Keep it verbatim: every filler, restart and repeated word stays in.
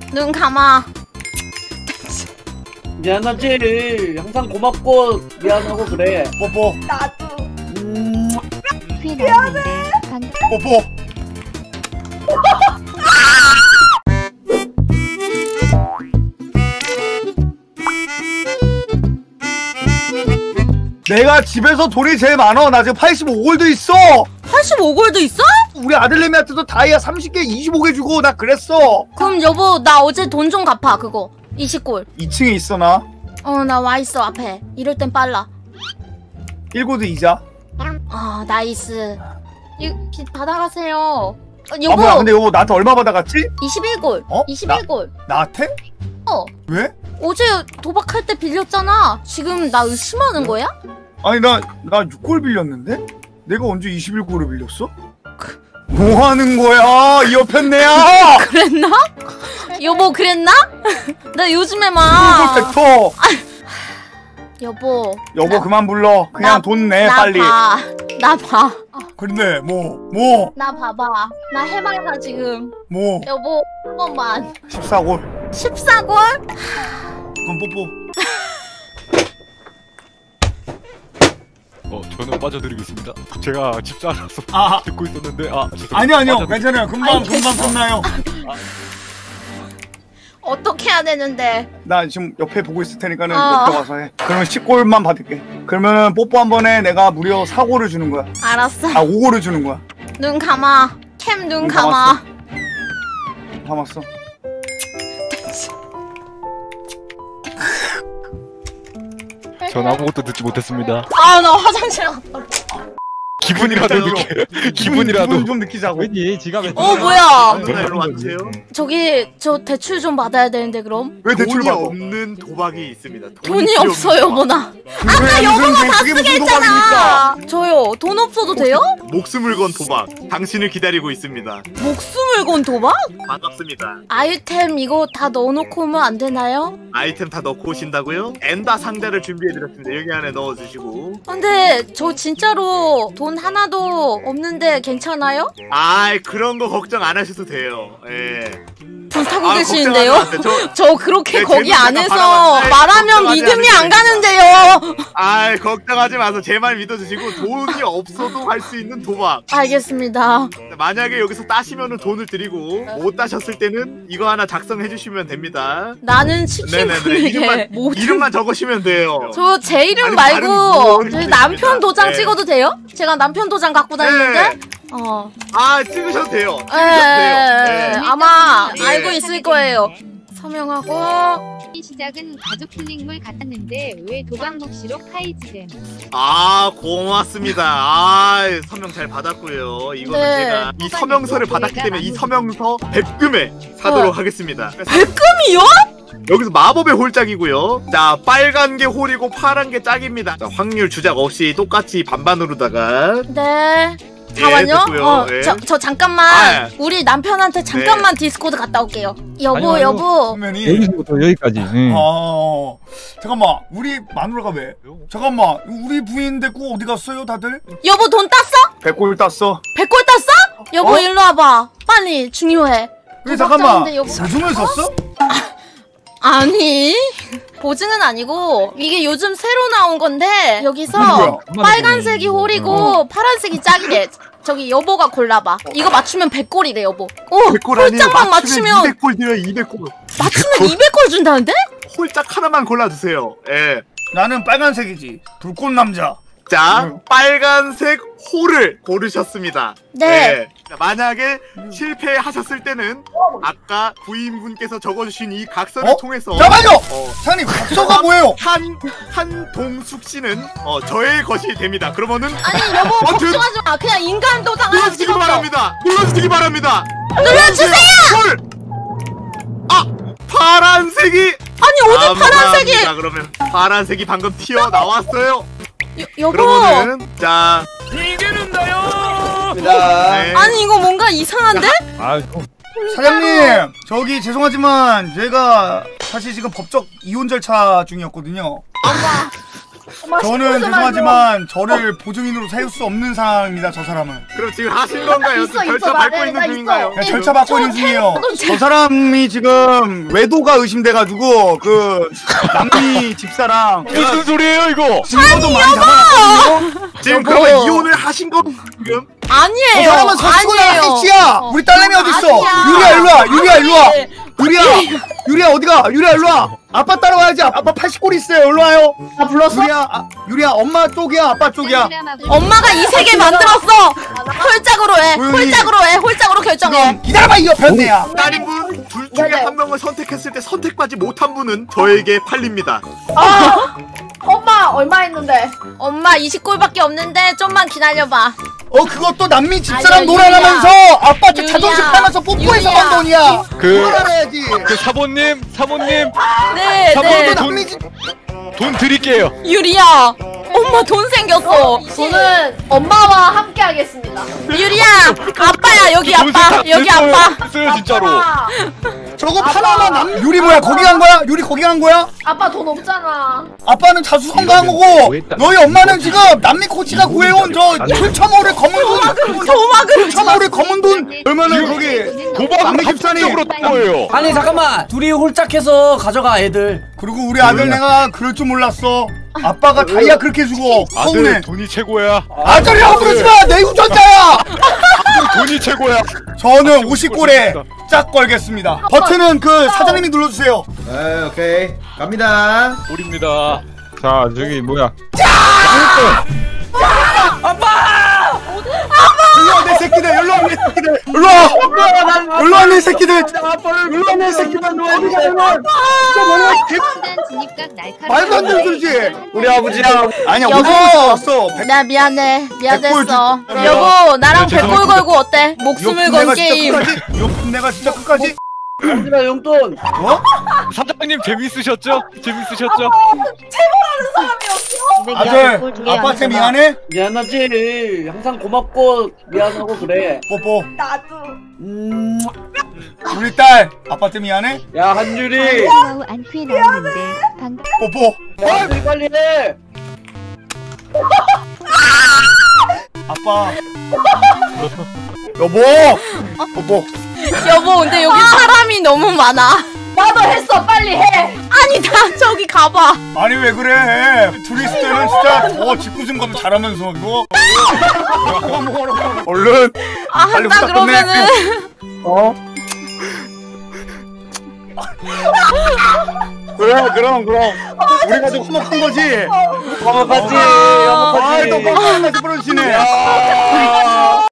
눈 감아. 미안하지. 항상 고맙고 미안하고 그래. 뽀뽀. 나도. 음. 미안해. 뽀뽀. 내가 집에서 돈이 제일 많아. 나 지금 팔십오 골드 있어. 팔십오 골드 있어? 우리 아들내미한테도 다이아 삼십 개, 이십오 개 주고 나 그랬어. 그럼 여보 나 어제 돈 좀 갚아 그거 이십 골. 이 층에 있어 나. 어 나 와있어 앞에. 이럴 땐 빨라. 일 골드 이자. 아 나이스. 이 받아가세요. 어, 아 여보 뭐야 근데 여보 나한테 얼마 받아갔지? 이십일 골. 어? 이십일 골. 나한테? 어 왜? 어제 도박할 때 빌렸잖아. 지금 나 의심하는 거야? 아니 나 나 육 골 빌렸는데? 내가 언제 이십일 골을 빌렸어? 뭐 하는 거야 이 옆편네야. 그랬나? 여보 그랬나? 나 요즘에 막 꿀 섹터. 여보 여보 나, 그만 불러. 그냥 나, 돈 내 나 빨리. 봐. 나 봐. 근데 뭐 뭐? 나 봐봐. 나 해맑아 지금. 뭐? 여보 한 번만. 십사 골. 십사 골? 그럼 뽀뽀. 어, 저는 빠져드리겠습니다. 제가 집사라서 아 듣고 있었는데 아 죄송합니다. 아니요 아니요 빠져드리- 괜찮아요. 금방 아니, 금방 끝나요. 어떻게 해야 되는데? 나 지금 옆에 보고 있을 테니까는 어. 너 들어가서 해. 그러면 십 골만 받을게. 그러면은 뽀뽀 한 번에 내가 무려 사 골을 주는 거야. 알았어. 아 오 골을 주는 거야. 눈 감아. 캠 눈 눈 감아. 담았어. 전 아무것도 듣지 못했습니다. 아 나 화장실 갔다. 기분이라도 느껴. 기분이라도. 기분 좀 느끼자고. 왜니 지갑에 어 뭐야? 누나 일로 와주세요. 저기 저 대출 좀 받아야 되는데 그럼? 왜 대출 돈이 받아? 없는 도박이 있습니다. 돈이 필요 없어요 없는 여보나. 아까 여보가 다 쓰게 했잖아. 저요 돈 없어도 돼요? 목숨을 건 도박. 당신을 기다리고 있습니다. 목숨을 건 도박? 반갑습니다. 아이템 이거 다 넣어놓고 오면 안 되나요? 아이템 다 넣고 오신다고요? 엔다 상자를 준비해드렸습니다. 여기 안에 넣어주시고. 근데 저 진짜로 돈 하나도 없는데 괜찮아요? 아이 그런 거 걱정 안 하셔도 돼요. 예. 불타고 아, 계시는데요? 걱정하지 마세요. 저 그렇게 네, 거기 제노 안에서 잠깐 말하면 걱정하지 믿음이 안 않으셔도 가는데요. 아이 걱정하지 마세요. 제 말 믿어주시고 돈이 없어도 할 수 있는 도박. 알겠습니다. 만약에 여기서 따시면은 돈을 드리고 못 따셨을 때는 이거 하나 작성해 주시면 됩니다. 나는 네네네. 치킨분에게 이름만, 모든 이름만 적으시면 돼요. 저 제 이름 아니, 말고 다른 저희 분 남편 도장 네. 찍어도 돼요? 제가 남편 도장 갖고 다니는데? 네. 어. 아 찍으셔도 돼요. 에, 찍으셔도 돼요. 네. 아마 네. 알고 있을 거예요. 서명하고. 이 시작은 가족 힐링물 같았는데 왜 도박 몫이로 카이즈됨. 아 고맙습니다. 아 서명 잘 받았고요. 이거는 네. 제가 이 서명서를 받았기 때문에 이 서명서 백금에 사도록 어. 하겠습니다. 백금이요? 여기서 마법의 홀짝이고요. 자 빨간 게 홀이고 파란 게 짝입니다. 자, 확률 주작 없이 똑같이 반반으로다가 네. 예, 잠깐만요. 됐고요. 어, 예. 저, 저 잠깐만. 아, 우리 남편한테 잠깐만 디스코드 갔다 올게요. 여보, 아니요, 여보. 그러면이 여기서부터 여기까지. 응. 어 잠깐만 우리 마누라가 왜? 잠깐만 우리 부인 데리고 어디 갔어요 다들? 여보 돈 땄어? 백 골 땄어. 백 골 땄어? 여보 어? 일로 와봐. 빨리 중요해. 왜 잠깐만 도박장인데 여보- 보증을 썼어? 아니 보증은 아니고 이게 요즘 새로 나온 건데 여기서 뭐야? 빨간색이 홀이고 파란색이 짝이래. 저기 여보가 골라봐. 이거 맞추면 백 골이래 여보. 오 백 골 아니에요. 홀짝만 맞추면 이백 골 드려요. 이백 골. 맞추면 이백 골 준다는데? 홀짝 하나만 골라주세요. 예. 나는 빨간색이지. 불꽃 남자. 자, 응. 빨간색 홀을 고르셨습니다. 네. 자, 만약에 실패하셨을 때는 아까 부인분께서 적어주신 이 각서를 어? 통해서 잠깐만요. 어, 사장님 각서가 뭐예요? 한 한동숙 씨는 어, 저의 것이 됩니다. 그러면은 아니 여보 어, 걱정하지 마. 그냥 인간 도장 하나 눌러주시기 찍었어. 바랍니다. 눌러주시기 바랍니다. 눌러주세요. 홀. 아, 파란색이. 아니 어디 아, 파란색이? 자, 그러면 파란색이 방금 튀어 나왔어요. 여, 여보. 그러면은 자, 이기는다요. 네. 아니 이거 뭔가 이상한데? 아, 좀. 사장님 저기 죄송하지만 제가 사실 지금 법적 이혼 절차 중이었거든요. 저는 죄송하지만 저를 보증인으로 세울 수 없는 상황입니다. 저 사람은. 그럼 지금 하신 건가요? 있어, 절차 있어, 밟고 나 있는 있어. 중인가요? 그냥 절차 받고 있는 중이에요. 저 사람이 지금 외도가 의심돼가지고 그 남미 집사랑 무슨 소리예요 이거? 증거도 많이 잡아놨거든요. 지금 여보. 그러면 이혼을 하신 거 지금? 저 아니에요. 사람은 서치고 나간 아니에요. 새치야. 우리 딸내미 어디 있어? 아니야. 유리야 일로 와. 유리야 일로 와. 유리야. 유리야 어디가? 유리야 일로 와. 아빠 따라와야지. 아빠 팔십 골 있어요. 일로 와요. 나 불렀어? 유리야, 아, 유리야 엄마 쪽이야, 아빠 쪽이야. 엄마가 이 세계 만들었어. 홀짝으로 해. 조용히. 홀짝으로 해. 홀짝으로 결정해. 지금 기다려봐 이 옆편네야. 딸인 분 둘 중에 한 명을 선택했을 때 선택받지 못한 분은 저에게 팔립니다. 아, 엄마 얼마 했는데? 엄마 이십 골밖에 없는데 좀만 기다려봐. 어 그것도 남미 집사랑 아니야, 놀아나면서 아빠 저 유리야. 자존심 팔면서 뽀뽀해서 유리야. 번 돈이야. 그, 그걸 알아야지. 그 사모님, 사모님 네, 사모도 네. 돈- 남미 집 돈 드릴게요. 유리야. 엄마 돈 생겼어. 저는 엄마와 함께 하겠습니다. 유리야. 아빠야 여기 돈 아빠. 세탁 여기 됐어요. 아빠. 됐어요 진짜로. 아빠, 저거 팔아만 남 유리 뭐야 거기 간 거야? 유리 거기 간 거야? 아빠 돈 없잖아. 아빠는 자수성가한 거고 너희 엄마는 지금 남미 코치가 구해온 저 칠천오백 검은 돈 도마금. 칠천오백 검은 돈 얼마나 거기 도박을 남미 집사님. 합법적으로 딴 거예요. 아니 잠깐만 둘이 홀짝해서 가져가 애들. 그리고 우리 아들 내가 그럴 줄 몰랐어. 아빠가 다이아 그렇게 주고 서운해. 아들 돈이 최고야. 아들이라고 부르지 마. 내 유전자야. 돈이 최고야. 저는 오십 골에 짝 걸겠습니다. 버튼은 그 사장님이 눌러주세요. 네, 오케이. 갑니다. 우리입니다. 자 저기 뭐야? 일로 와 내 새끼들. 일로 와 내 새끼들. 일로 와. 일로 와 내 새끼들. 일로 와 내 새끼들. 어디가 일로 와. 순간 진입각 날카로운 말도 안 되는 소리지. 우리 아버지야. 아니야 여보. 어디서 왔어. 나 미안해. 미안했어. 백골 여보 나랑 네, 백골 죄송합니다. 걸고 어때? 목숨을 건 게임. 욕 내가 진짜 끝까지. 아버지야 용돈. 어? 사장님 재밌으셨죠? 재밌으셨죠? 아들 아빠한테 미안해. 미안하지. 항상 고맙고 미안하고 그래. 뽀뽀. 나도. 음. 우리 딸 아빠한테 미안해. 야 한유리. 와우 안퀴 나오는데 방 뽀뽀. 빨리 빨리 해. 아빠. 여보. 뽀뽀. 여보 근데 여기 사람이 너무 많아. 나도 했어. 빨리 해. 아니 다 저기 가봐. 아니 왜 그래? 둘이 있을 때는 진짜 더 짓궂은 것도 잘하면서 이거. 얼른. 아 빨리 한다 후딱 끝내. 그러면은. 어? 그래 그럼 그럼 우리 가족 화목한 거지? 화목하지. 아이 또 화목하지. 뻥뻥하지 부러지네.